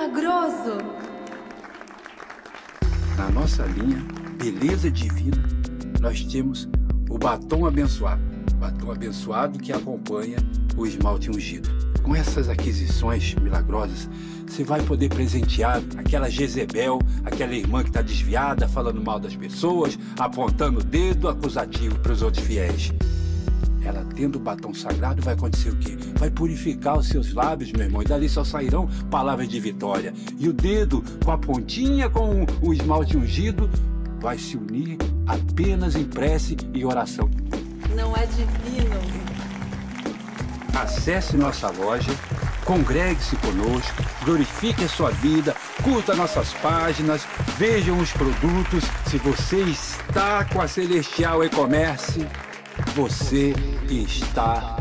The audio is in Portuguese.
milagroso! Na nossa linha Beleza Divina, nós temos o batom abençoado. Batom abençoado que acompanha o esmalte ungido. Com essas aquisições milagrosas, você vai poder presentear aquela Jezebel, aquela irmã que está desviada, falando mal das pessoas, apontando o dedo acusativo para os outros fiéis. Ela tendo o batom sagrado vai acontecer o quê? Vai purificar os seus lábios, meu irmão, e dali só sairão palavras de vitória. E o dedo com a pontinha, com o esmalte ungido, vai se unir apenas em prece e oração. Não é divino? Acesse nossa loja, congregue-se conosco, glorifique a sua vida, curta nossas páginas, vejam os produtos. Se você está com a Celestial E-Commerce, você está